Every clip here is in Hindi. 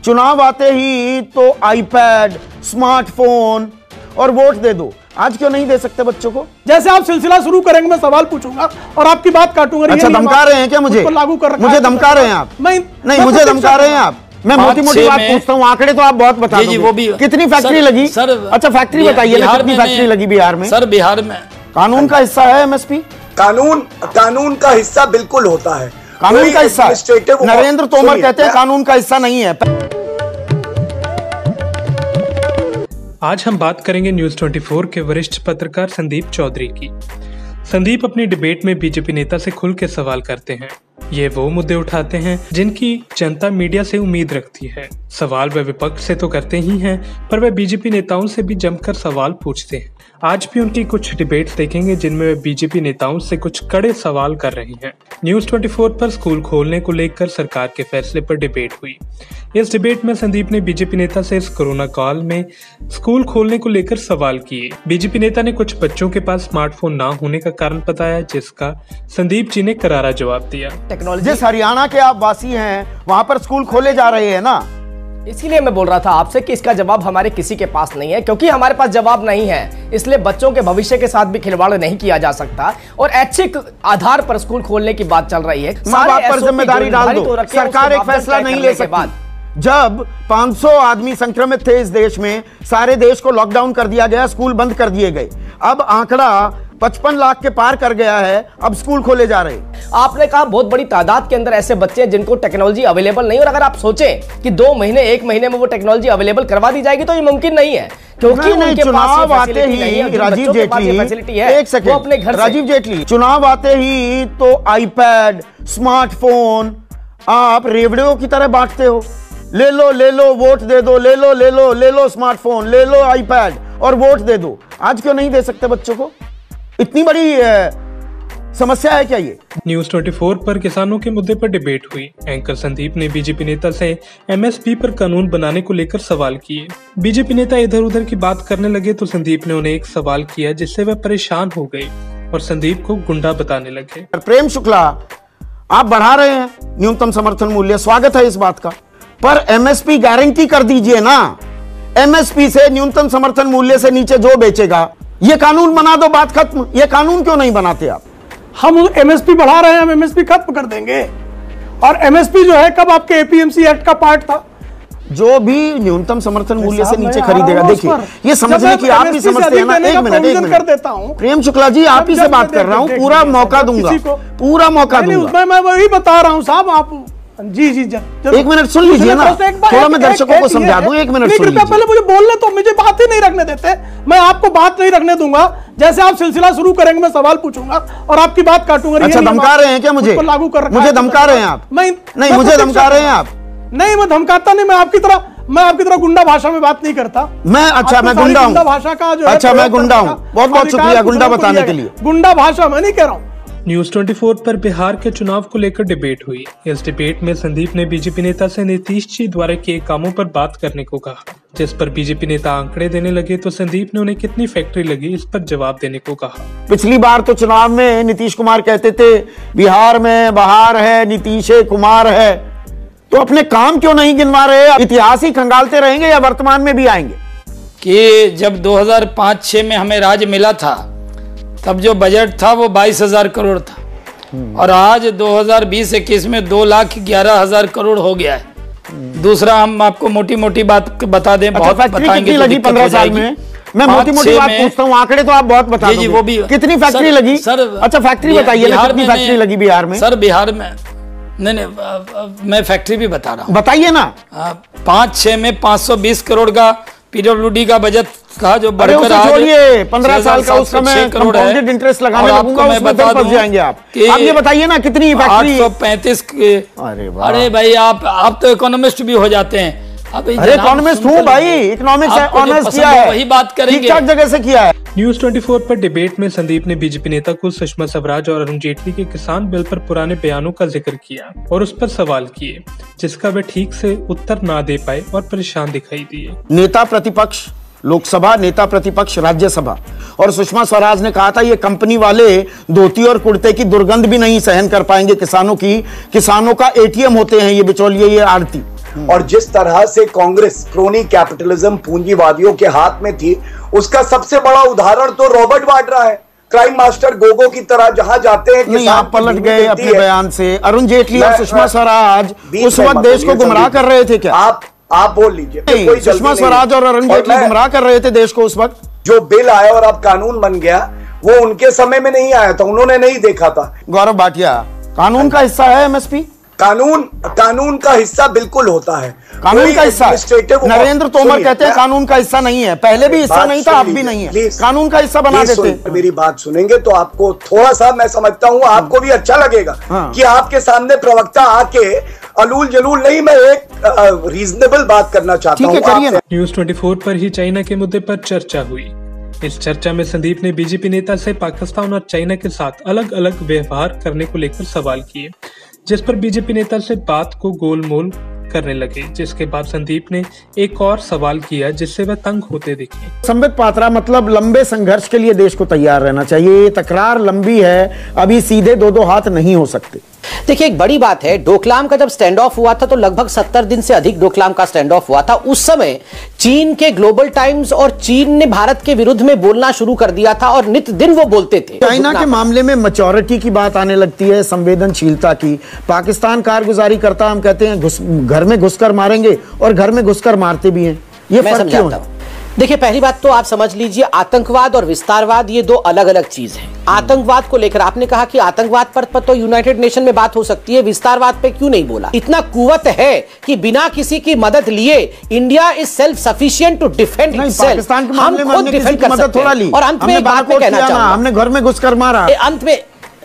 चुनाव आते ही तो आईपैड, स्मार्टफोन और वोट दे दो। आज क्यों नहीं दे सकते बच्चों को? जैसे आप सिलसिला शुरू करेंगे मैं सवाल पूछूंगा और आपकी बात काटूंगा। अच्छा, धमका रहे हैं क्या मुझे? लागू कर रखा मुझे धमका रहे हैं आप? नहीं, मुझे धमका रहे हैं आप? मैं मोटी मोटी बात पूछता हूँ, आंकड़े तो आप बहुत बता दो। वो भी कितनी फैक्ट्री लगी सर? अच्छा, फैक्ट्री बताइए ना, कितनी फैक्ट्री लगी बिहार में? सर बिहार में कानून का हिस्सा है एमएसपी? कानून का हिस्सा बिल्कुल होता है। कानून का हिस्सा? नरेंद्र तोमर कहते हैं कानून का हिस्सा नहीं है। आज हम बात करेंगे न्यूज 24 के वरिष्ठ पत्रकार संदीप चौधरी की। संदीप अपनी डिबेट में बीजेपी नेता से खुल के सवाल करते हैं। ये वो मुद्दे उठाते हैं जिनकी जनता मीडिया से उम्मीद रखती है। सवाल वे विपक्ष से तो करते ही हैं, पर वे बीजेपी नेताओं से भी जमकर सवाल पूछते हैं। आज भी उनकी कुछ डिबेट्स देखेंगे जिनमें वे बीजेपी नेताओं से कुछ कड़े सवाल कर रही हैं। न्यूज 24 पर स्कूल खोलने को लेकर सरकार के फैसले पर डिबेट हुई। इस डिबेट में संदीप ने बीजेपी नेता से इस कोरोना काल में स्कूल खोलने को लेकर सवाल किए। बीजेपी नेता ने कुछ बच्चों के पास स्मार्टफोन ना होने का कारण बताया, जिसका संदीप जी ने करारा जवाब दिया। जिस हरियाणा के आप वासी हैं वहां पर स्कूल खोले जा रहे हैं ना, इसीलिए मैं बोल रहा था आपसे कि इसका जवाब हमारे किसी के पास नहीं है, क्योंकि हमारे पास जवाब नहीं है। इसलिए बच्चों के भविष्य के साथ भी खिलवाड़ नहीं किया जा सकता और ऐच्छिक आधार पर स्कूल खोलने की बात चल रही है। मां बाप पर जिम्मेदारी डाल दो। सरकार एक फैसला नहीं ले सकती। जब 500 आदमी संक्रमित थे इस देश में, सारे देश को लॉकडाउन कर दिया गया, स्कूल बंद कर दिए गए। अब आंकड़ा 55 लाख के पार कर गया है, अब स्कूल खोले जा रहे हैं। आपने कहा बहुत बड़ी तादाद के अंदर ऐसे बच्चे हैं जिनको टेक्नोलॉजी अवेलेबल नहीं, और अगर आप सोचें कि 2 महीने 1 महीने में वो टेक्नोलॉजी अवेलेबल करवा दी जाएगी तो ये मुमकिन नहीं है, क्योंकि उनके चुनाव आते ही राजीव जेटली, एक सेकंड, अपने घर राजीव जेटली, चुनाव आते ही तो आईपैड, स्मार्टफोन आप रेवड़ियों की तरह बांटते हो। ले लो ले लो, वोट दे दो, ले लो ले लो, ले लो स्मार्टफोन, ले लो आईपैड और वोट दे दो। आज क्यों नहीं दे सकते बच्चों को? इतनी बड़ी समस्या है क्या ये? न्यूज 24 पर किसानों के मुद्दे पर डिबेट हुई। एंकर संदीप ने बीजेपी नेता से एमएसपी पर कानून बनाने को लेकर सवाल किए। बीजेपी नेता इधर उधर की बात करने लगे तो संदीप ने उन्हें एक सवाल किया, जिससे वह परेशान हो गए और संदीप को गुंडा बताने लगे। प्रेम शुक्ला, आप बढ़ा रहे हैं न्यूनतम समर्थन मूल्य, स्वागत है इस बात का, पर एमएसपी गारंटी कर दीजिए ना। एमएसपी से न्यूनतम समर्थन मूल्य से नीचे जो बेचेगा, ये कानून बना दो, बात खत्म। ये कानून क्यों नहीं बनाते आप? हम एमएसपी बढ़ा रहे हैं, हम एमएसपी खत्म कर देंगे। और एमएसपी जो है कब आपके एपीएमसी एक्ट का पार्ट था? जो भी न्यूनतम समर्थन मूल्य से नीचे खरीदेगा, देखिए ये समझने की आप भी समझते हैं ना। एक मिनट कर देता हूँ प्रेम शुक्ला जी, आप ही से बात कर रहा हूँ, पूरा मौका दूंगा, पूरा मौका दूंगा। मैं वही बता रहा हूँ साहब, आप जी एक मिनट सुन लीजिए ना, थोड़ा मैं दर्शकों को समझा दूं। एक मिनट सुन लीजिए, पहले मुझे बोलने तो, मुझे बात ही नहीं रखने देते। मैं आपको बात नहीं रखने दूंगा। जैसे आप सिलसिला शुरू करेंगे मैं सवाल पूछूंगा और आपकी बात काटूंगा। अच्छा, धमका रहे हैं क्या मुझे? लागू कर रखा मुझे धमका रहे हैं आप? नहीं, मुझे धमका रहे हैं आप? नहीं, मैं धमकाता नहीं। मैं आपकी तरह गुंडा भाषा में बात नहीं करता मैं। अच्छा, मैं गुंडा हूँ? भाषा का जो, अच्छा मैं गुंडा हूँ, बहुत बहुत शुक्रिया गुंडा बताने के लिए। गुंडा भाषा मैं नहीं कह रहा हूँ। न्यूज 24 पर बिहार के चुनाव को लेकर डिबेट हुई। इस डिबेट में संदीप ने बीजेपी नेता से नीतीश जी द्वारा किए कामों पर बात करने को कहा, जिस पर बीजेपी नेता आंकड़े देने लगे तो संदीप ने उन्हें कितनी फैक्ट्री लगी इस पर जवाब देने को कहा। पिछली बार तो चुनाव में नीतीश कुमार कहते थे बिहार में बहार है, नीतीश कुमार है, तो अपने काम क्यों नहीं गिनवा रहे? इतिहास ही खंगालते रहेंगे या वर्तमान में भी आएंगे? कि जब 2005-06 में हमें राज्य मिला था तब जो बजट था वो 22,000 करोड़ था, और आज 2020-21 में 2,11,000 करोड़ हो गया है। दूसरा, हम आपको मोटी मोटी बात बता दें, बहुत बताएंगे तो दिक्कत हो जाएगी। मैं मोटी मोटी बात पूछता हूँ, आंकड़े तो आप बहुत बता दोगे। वो भी कितनी फैक्ट्री लगी सर? अच्छा, फैक्ट्री बताइए ना, कितनी फैक्ट्री लगी बिहार में? सर बिहार में नहीं, मैं फैक्ट्री भी बता रहा हूँ, बताइए ना। 5-6 में 520 करोड़ का पीडब्ल्यूडी का बजट था, जो बढ़कर आज 15 साल का उसका मैं कंपाउंडेड इंटरेस्ट लगाने लगूंगा, उसमें फंस जाएंगे आप। आप ये बताइए ना कितनी फैक्ट्री? 835। अरे भाई, आप तो इकोनॉमिस्ट भी हो जाते हैं। अरे इकोनॉमिस्ट हूँ भाई, इकोनॉमिक्स ऑनर्स किया है, वही बात करेंगे, ठीक-ठाक जगह से किया है। न्यूज 24 पर डिबेट में संदीप ने बीजेपी नेता को सुषमा स्वराज और अरुण जेटली के किसान बिल पर पुराने बयानों का जिक्र किया और उस पर सवाल किए, जिसका वे ठीक से उत्तर ना दे पाए और परेशान दिखाई दिए। नेता प्रतिपक्ष लोकसभा, नेता प्रतिपक्ष राज्यसभा, और सुषमा स्वराज ने कहा था ये कंपनी वाले धोती और कुर्ते की दुर्गंध भी नहीं सहन कर पाएंगे किसानों की। किसानों का एटीएम होते हैं ये बिचौलिए, ये आड़ती। और जिस तरह से कांग्रेस क्रोनी कैपिटलिज्म पूंजीवादियों के हाथ में थी, उसका सबसे बड़ा उदाहरण तो रॉबर्ट वाड्रा है। क्राइम मास्टर गोगो की तरह जहां जाते हैं। नहीं, आप पलट गए अपने बयान से। अरुण जेटली और सुषमा स्वराज उस वक्त देश को गुमराह कर रहे थे क्या? आप बोल लीजिए। सुषमा स्वराज और अरुण जेटली गुमराह कर रहे थे देश को उस वक्त। जो बिल आया और अब कानून बन गया, वो उनके समय में नहीं आया था, उन्होंने नहीं देखा था। गौरव भाटिया, कानून का हिस्सा है एमएसपी? कानून का हिस्सा बिल्कुल होता है। कानून का हिस्सा। नरेंद्र तोमर कहते हैं कानून का हिस्सा नहीं है। पहले भी हिस्सा नहीं था, अब भी नहीं है। कानून का हिस्सा बना देते। मेरी बात सुनेंगे तो आपको थोड़ा सा, मैं समझता हूँ आपको भी अच्छा लगेगा कि आपके सामने प्रवक्ता आके अलूल जलूल नहीं, मैं एक रीजनेबल बात करना चाहता हूँ। न्यूज 24 पर ही चाइना के मुद्दे पर चर्चा हुई। इस चर्चा में संदीप ने बीजेपी नेता से पाकिस्तान और चाइना के साथ अलग अलग व्यवहार करने को लेकर सवाल किए, जिस पर बीजेपी नेता से बात को गोलमोल करने लगे, जिसके बाद संदीप ने एक और सवाल किया जिससे वह तंग होते दिखे। संबित पात्रा, मतलब लंबे संघर्ष के लिए देश को तैयार रहना चाहिए। ये तकरार लंबी है, अभी सीधे दो हाथ नहीं हो सकते। देखिए, एक बड़ी बात है, डोकलाम का जब स्टैंड ऑफ हुआ था तो लगभग 70 दिन से अधिक डोकलाम का स्टैंड ऑफ हुआ था। उस समय चीन के ग्लोबल टाइम्स और चीन ने भारत के विरुद्ध में बोलना शुरू कर दिया था और नित दिन वो बोलते थे। चाइना के मामले में मैच्योरिटी की बात आने लगती है, संवेदनशीलता की। पाकिस्तान कारगुजारी करता, हम कहते हैं घर में घुसकर मारेंगे और घर में घुसकर मारते भी हैं। ये फर्क क्यों है? देखिए, पहली बात तो आप समझ लीजिए, आतंकवाद और विस्तारवाद ये दो अलग अलग चीज हैं। आतंकवाद को लेकर आपने कहा कि आतंकवाद पर तो यूनाइटेड नेशन में बात हो सकती है, विस्तारवाद पे क्यों नहीं बोला? इतना कुवत है कि बिना किसी की मदद लिए India is self sufficient to defend himself. हम खुद डिफेंड कर सकते हैं। और अंत में एक बात मैं कहना चाहूंगा, हमने घर में घुसकर मारा। अंत में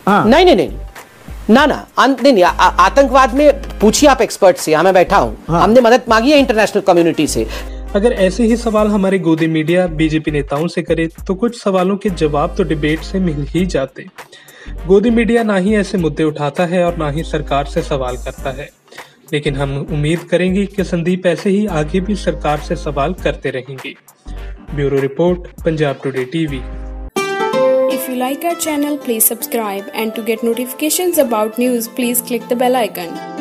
नहीं, आतंकवाद में पूछिए आप एक्सपर्ट से, मैं बैठा हूं। हमने मदद मांगी है इंटरनेशनल कम्युनिटी से। अगर ऐसे ही सवाल हमारे गोदी मीडिया बीजेपी नेताओं से करे तो कुछ सवालों के जवाब तो डिबेट से मिल ही जाते। गोदी मीडिया ना ही ऐसे मुद्दे उठाता है और ना ही सरकार से सवाल करता है, लेकिन हम उम्मीद करेंगे कि संदीप ऐसे ही आगे भी सरकार से सवाल करते रहेंगे। Bureau report, Punjab today TV. If you like our channel, please subscribe, and to get notifications about news, please click the bell icon.